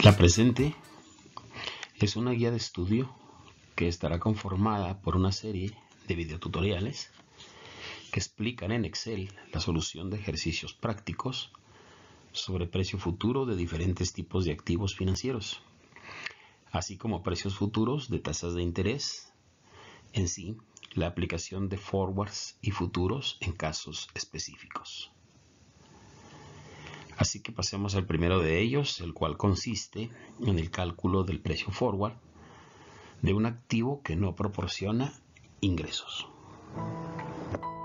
La presente es una guía de estudio que estará conformada por una serie de videotutoriales que explican en Excel la solución de ejercicios prácticos sobre precio futuro de diferentes tipos de activos financieros, así como precios futuros de tasas de interés, en sí, la aplicación de forwards y futuros en casos específicos. Así que pasemos al primero de ellos, el cual consiste en el cálculo del precio forward de un activo que no proporciona ingresos.